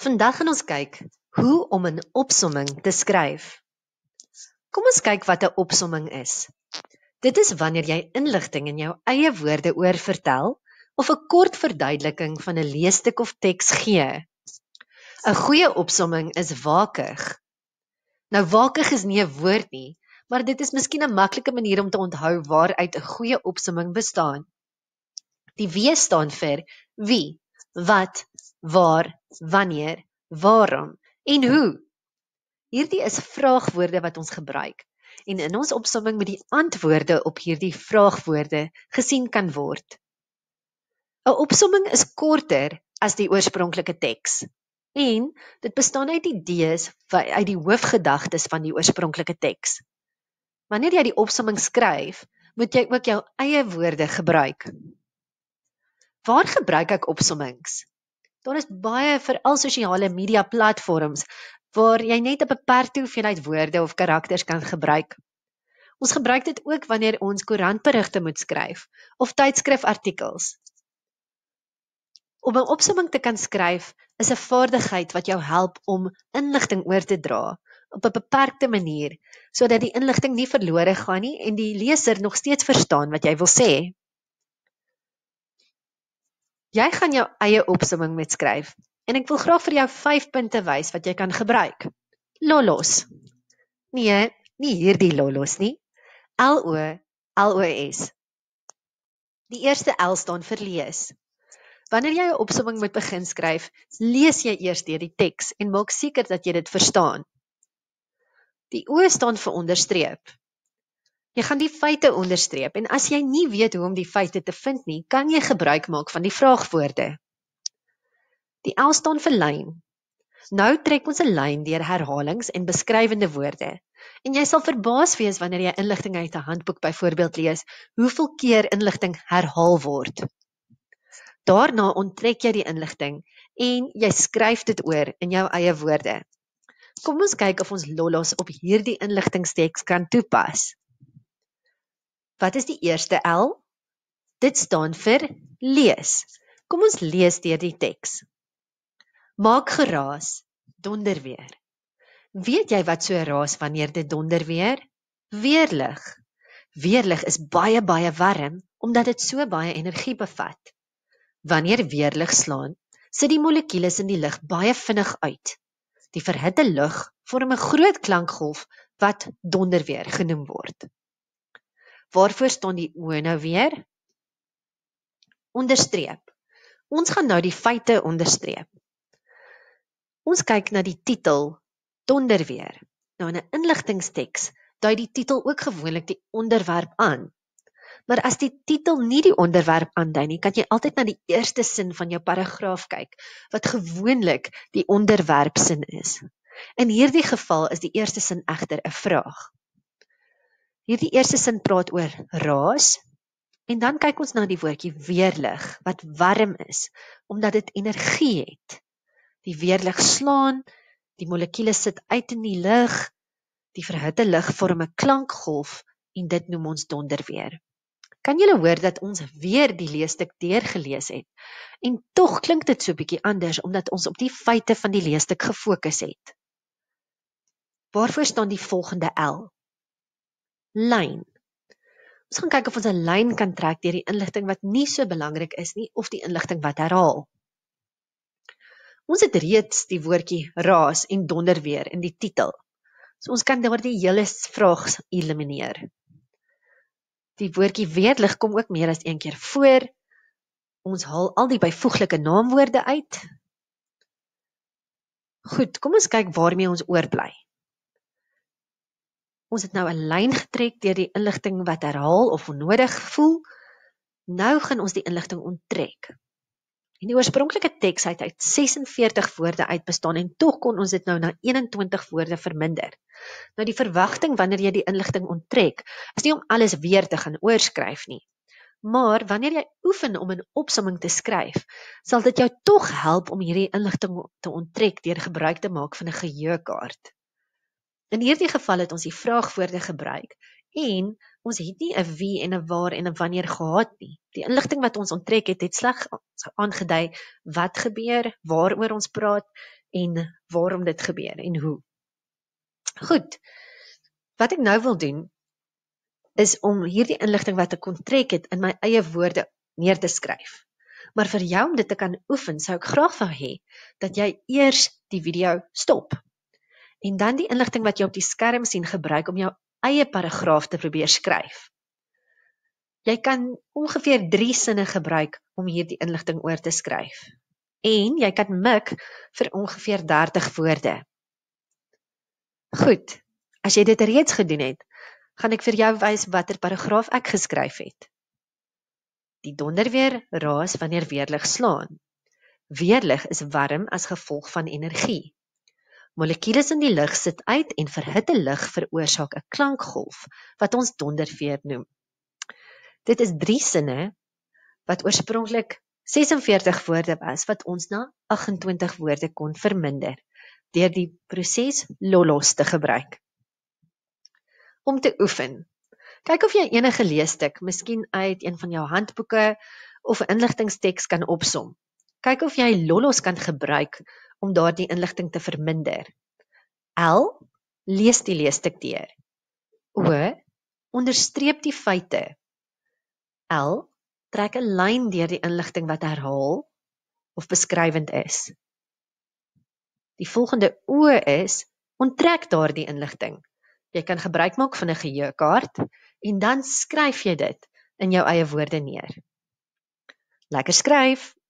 Vandag gaan ons kyk hoe om 'n opsomming te skryf. Kom ons kyk wat 'n opsomming is. Dit is wanneer jy inligting in jou eie woorde oor vertel of 'n kort verduideliking van 'n leesstuk of teks gee. 'n Goeie opsomming is wakig. Nou wakig is nie 'n woord nie, maar dit is miskien 'n maklike manier om te onthou waaruit 'n goeie opsomming bestaan. Die W staan vir wie, wat, waar, wanneer, waarom en hoe. Hierdie is vraagwoorde wat ons gebruik en in ons opsomming moet die antwoorde op hierdie vraagwoorde gesien kan word. 'n Opsomming is korter as die oorspronklike teks en dit bestaan uit idees uit die hoofgedagtes van die oorspronklike teks. Wanneer jy die opsomming skryf, moet jy ook jou eie woorde gebruik. Waar gebruik ek opsommings? Daar is baie veral sosiale media platforms waar jy net 'n beperkte hoeveelheid woorde of karakters kan gebruik. Ons gebruik dit ook wanneer ons koerantberigte moet skryf of tydskrifartikels. Om 'n opsomming te kan skryf is 'n vaardigheid wat jou help om inligting oor te dra op 'n beperkte manier, sodat die inligting nie verlore gaan nie en die leser nog steeds verstaan wat jy wil sê. Jy gaan jou eie opsomming moet skryf en ek wil graag vir jou 5 punte wys wat jy kan gebruik. Lolos. Nee, nie hierdie lolos nie. L-O-L-O-S. Die eerste L staan vir lees. Wanneer jy 'n opsomming moet begin skryf, lees jy eers deur die teks en maak seker dat jy dit verstaan. Die O staan vir onderstreep. Jy gaan die feite onderstreep en as jy nie weet hoe om die feite te vind nie, kan jy gebruik maak van die vraagwoorde. Die L staan vir lyn. Nou trek ons 'n lyn deur herhalings en beskrywende woorde. En jy sal verbaas wees wanneer jy inligting uit 'n handboek byvoorbeeld lees, hoeveel keer inligting herhaal word. Daarna onttrek jy die inligting en jy skryf dit oor in jou eie woorde. Kom ons kyk of ons lolos op hierdie inligtingsteks kan toepas. Wat is die eerste L? Dit staan vir lees. Kom ons lees deur die teks. Maak geraas, donder weer. Weet jy wat so raas wanneer dit donder weer? Weerlig. Weerlig is baie warm omdat dit so baie energie bevat. Wanneer weerlig slaan, sit die molekules in die lug baie vinnig uit. Die verhitte lug vorm 'n groot klankgolf wat donderweer genoem word. Waarvoor staan die O nou weer? Onderstreep. Ons gaan nou die feite onderstreep. Ons kyk na die titel donderweer. Nou in 'n inligtingsteks dui die titel ook gewoonlik die onderwerp aan. Maar as die titel nie die onderwerp aandui nie, kan jy altyd na die eerste sin van jou paragraaf kyk, wat gewoonlik die onderwerpsin is. In hierdie geval is die eerste sin egter 'n vraag. Hierdie eerste sin praat oor raas, en dan kyk ons na die woordjie weerlig, wat warm is, omdat dit energie het. Die weerlig slaan, die molekules sit uit in die lug, die verhitte lug vorm 'n klankgolf, en dit noem ons donderweer. Kan julle hoor dat ons weer die leesstuk deurgelees het? En tog klink dit so bietjie anders, omdat ons op die feite van die leesstuk gefokus het. Waarvoor staan die volgende L? Lyn. Ons gaan kyk of ons 'n lyn kan trek deur die inligting wat nie so belangrik is nie, of die inligting wat herhaal. Ons het reeds die woordjie raas en donderweer in die titel. So ons kan daar die hele vraag elimineer. Die woordjie weerlig kom ook meer as een keer voor. Ons haal al die byvoeglike naamwoorde uit. Goed, kom ons kyk waarmee ons oorbly. Ons het nou 'n lyn getrek deur die inligting wat herhaal of onnodig voel. Nou gaan ons die inligting onttrek. En die oorspronklike teks het uit 46 woorde uitbestaan en tog kon ons dit nou na 21 woorde verminder. Nou die verwagting wanneer jy die inligting onttrek, is nie om alles weer te gaan oorskryf nie. Maar wanneer jy oefen om 'n opsomming te skryf, sal dit jou tog help om hierdie inligting te onttrek deur gebruik te maak van 'n geheuekaart. In hierdie geval het ons die vraagwoorde gebruik en ons het nie 'n wie en 'n waar en 'n wanneer gehad nie. Die inligting wat ons onttrek het slegs aangedui wat gebeur, waaroor ons praat en waarom dit gebeur en hoe. Goed, wat ek nou wil doen, is om hierdie inligting wat ek kon trek het in my eie woorde neer te skryf. Maar vir jou om dit te kan oefen, sou ek graag wou hê dat jy eers die video stop. En dan die inligting wat jy op die skerm sien gebruik om jou eie paragraaf te probeer skryf. Jy kan ongeveer 3 sinne gebruik om hierdie inligting oor te skryf. En jy kan mik vir ongeveer 30 woorde. Goed, as jy dit reeds gedoen het, gaan ek vir jou wys watter paragraaf ek geskryf het. Die donderweer raas wanneer weerlig slaan. Weerlig is warm as gevolg van energie. Molekules in die lug sit uit en verhitte lig veroorsaak 'n klankgolf wat ons donderweer noem. Dit is 3 sinne wat oorspronklik 46 woorde was wat ons na 28 woorde kon verminder deur die proses LOLOS te gebruik. Om te oefen. Kyk of jy enige leesstuk, miskien uit een van jou handboeke of 'n inligtingsteks kan opsom. Kyk of jy LOLOS kan gebruik om daardie inligting te verminder. L. Lees die leesstuk deur. O. Onderstreep die feite. L. Trek 'n lyn deur die inligting wat herhaal of beskrywend is. Die volgende O is, onttrek daardie inligting. Jy kan gebruik maak van 'n geheuekaart en dan skryf jy dit in jou eie woorde neer. Lekker skryf!